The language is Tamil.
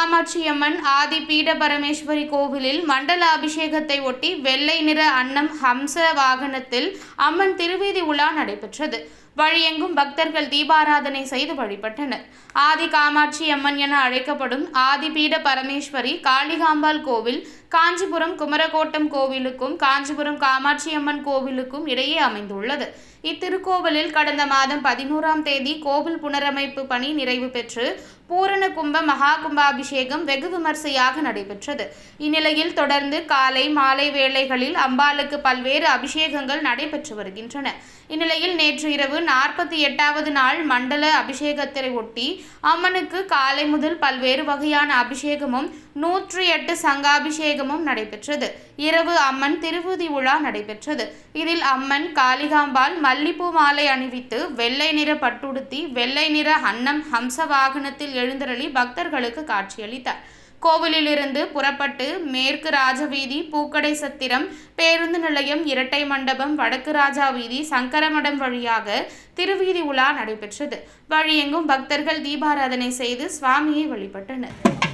காமாட்சியம்மன் ஆதி பீட பரமேஸ்வரி கோவிலில் மண்டல அபிஷேகத்தை ஒட்டி வெள்ளை நிற அன்னம் ஹம்ச வாகனத்தில் அம்மன் திருவீதி உலா நடைபெற்றது. வழியெங்கும் பக்தர்கள் தீபாராதனை செய்து வழிபட்டனர். ஆதி காமாட்சி அம்மன் என அழைக்கப்படும் ஆதி பீட பரமேஸ்வரி காளிகாம்பாள் கோவில் காஞ்சிபுரம் குமரகோட்டம் கோவிலுக்கும் காஞ்சிபுரம் காமாட்சி அம்மன் கோவிலுக்கும் இடையே அமைந்துள்ளது. இத்திருக்கோவிலில் கடந்த மாதம் 11ஆம் தேதி கோவில் புனரமைப்பு பணி நிறைவு பெற்று பூரண கும்ப மகா கும்பாபிஷேகம் வெகு விமர்சையாக நடைபெற்றது. இந்நிலையில் தொடர்ந்து காலை மாலை வேளைகளில் அம்பாளுக்கு பல்வேறு அபிஷேகங்கள் நடைபெற்று வருகின்றன. இந்நிலையில் நேற்று இரவு 48வது நாள் மண்டல அபிஷேகத்தை ஒட்டி அம்மனுக்கு காலை முதல் பல்வேறு வகையான அபிஷேகமும் 108 சங்காபிஷேகமும் நடைபெற்றது. இரவு அம்மன் திருவீதி உலா நடைபெற்றது. இதில் அம்மன் காளிகாம்பாள் மல்லிப்பூ மாலை அணிவித்து வெள்ளை நிற பட்டுடுத்தி வெள்ளை நிற அன்னம் ஹம்ச வாகனத்தில் எழுந்தருளி பக்தர்களுக்கு காட்சியளித்தார். கோவிலிலிருந்து புறப்பட்டு மேற்கு ராஜவீதி, பூக்கடை சத்திரம், பேருந்து நிலையம், இரட்டை மண்டபம், வடக்கு ராஜா வீதி, சங்கரமடம் வழியாக திருவீதி உலா நடைபெற்றது. வழியெங்கும் பக்தர்கள் தீபாராதனை செய்து சுவாமியை வழிபட்டனர்.